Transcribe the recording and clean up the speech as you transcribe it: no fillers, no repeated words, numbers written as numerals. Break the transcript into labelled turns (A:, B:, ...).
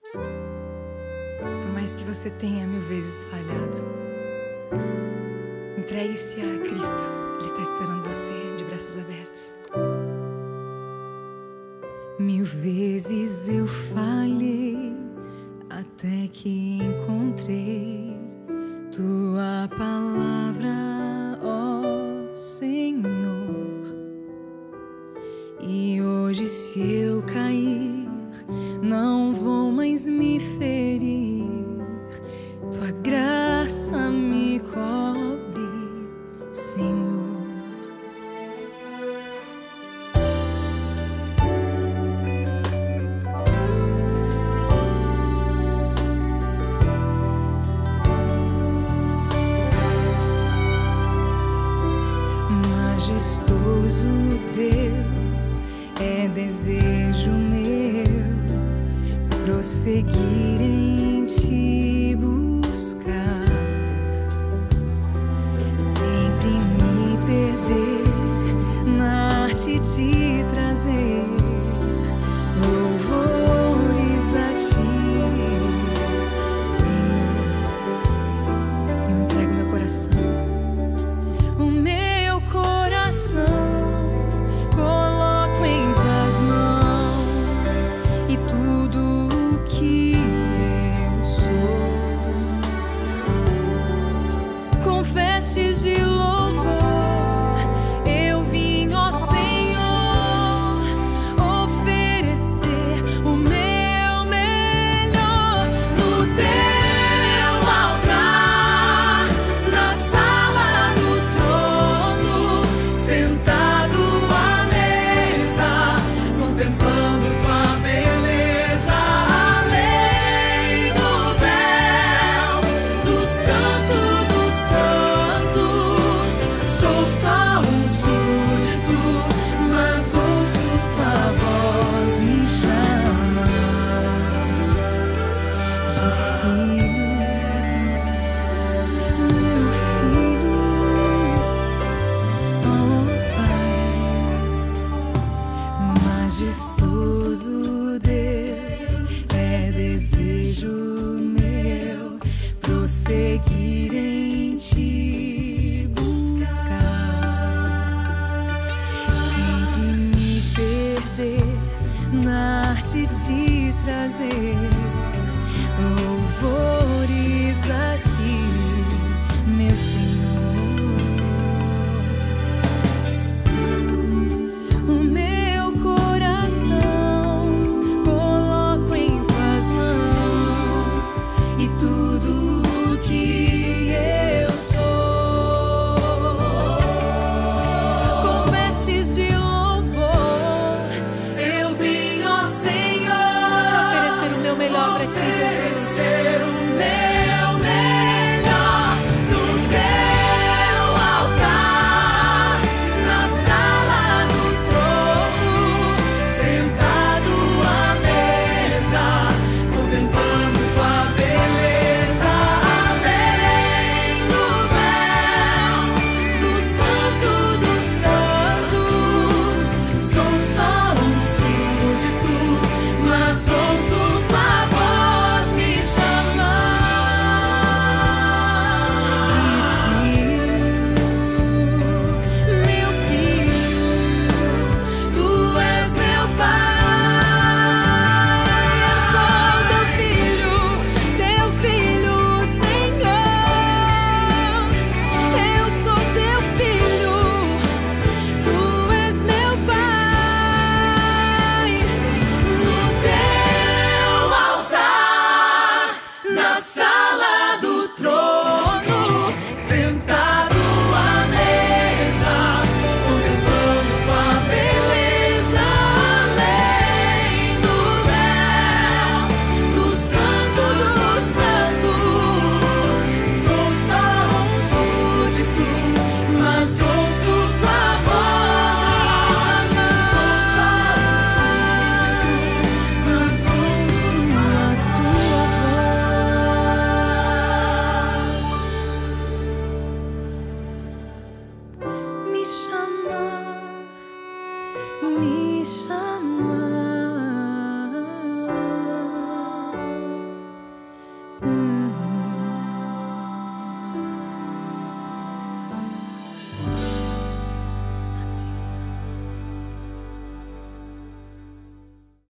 A: Por mais que você tenha 1000 vezes falhado, entregue-se a Cristo. Ele está esperando você de braços abertos. 1000 vezes eu falhei até que encontrei Tua palavra, ó Senhor. E hoje, se eu cair, não vou mais me ferir. Tua graça me cobre, Senhor. Majestoso Deus, é desejo meu prosseguir em Te buscar, sempre me perder na arte de trazer louvores a Ti, Senhor. Eu entrego meu coração. Coloco em Tuas mãos e tudo o que eu sou, com vestes de louvor eu vim, ó Senhor, oferecer o meu melhor no Teu altar, na sala do trono, sentado à mesa, contemplando Tua beleza, além do véu do Santo dos Santos. Sou só um súdito, mas ouço Tua voz me chamar de filho, meu filho, ó Pai. Majestoso Deus, é desejo meu prosseguir em Te buscar, sempre me perder na arte de trazer louvores a Ti, meu Senhor. O meu coração coloco em Tuas mãos e tudo o que eu sou, com vestes de louvor eu vim, ó Senhor, oferecer o meu melhor pra Ti, Jesus.